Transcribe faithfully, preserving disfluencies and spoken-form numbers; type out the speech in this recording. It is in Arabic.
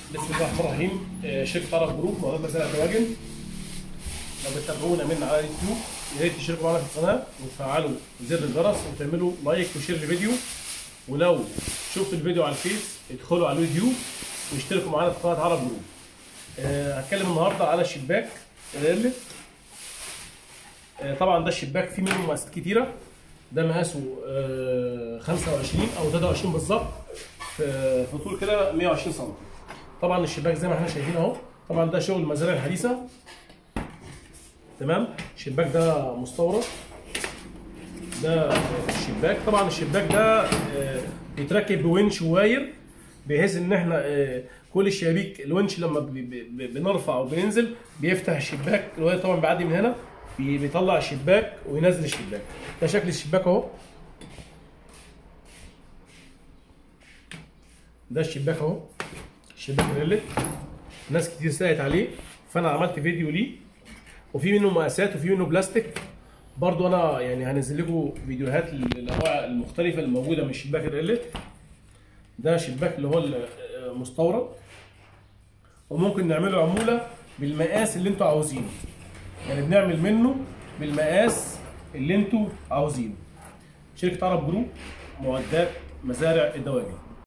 بسم الله الرحمن الرحيم. آه، شركة عرب جروب مواد مزارع الدواجن. لو بتتابعونا من على اليوتيوب يا ريت تشتركوا معانا في القناة وتفعلوا زر الجرس وتعملوا لايك وشير للفيديو، ولو شفتوا الفيديو على الفيس ادخلوا على اليوتيوب واشتركوا معانا في قناة عرب جروب. آه، هتكلم النهارده على الشباك الريلت. آه، طبعا ده الشباك فيه منه مقاسات كتيرة. ده مقاسه آه، خمسة وعشرين او تلاتة وعشرين بالظبط، في في طول كده مية وعشرين سم. طبعا الشباك زي ما احنا شايفين اهو، طبعا ده شغل المزارع الحديثه. تمام. الشباك ده مستورد. ده الشباك، طبعا الشباك ده آه، بيتركب بونش واير، بحيث ان احنا آه، كل الشبابيك الونش لما بنرفع او بننزل بيفتح الشباك، الواير طبعا بيعدي من هنا بيطلع الشباك وينزل الشباك. ده شكل الشباك اهو. ده الشباك اهو، الشباك الريلت. ناس كتير سألت عليه فانا عملت فيديو ليه، وفي منه مقاسات وفي منه بلاستيك برضو. انا يعني هنزل لكم فيديوهات للانواع المختلفه الموجوده من الشباك الريلت. ده شباك اللي هو المستورد، وممكن نعمله عموله بالمقاس اللي انتوا عاوزينه، يعني بنعمل منه بالمقاس اللي انتوا عاوزينه. شركه عرب جروب معدات مزارع الدواجن.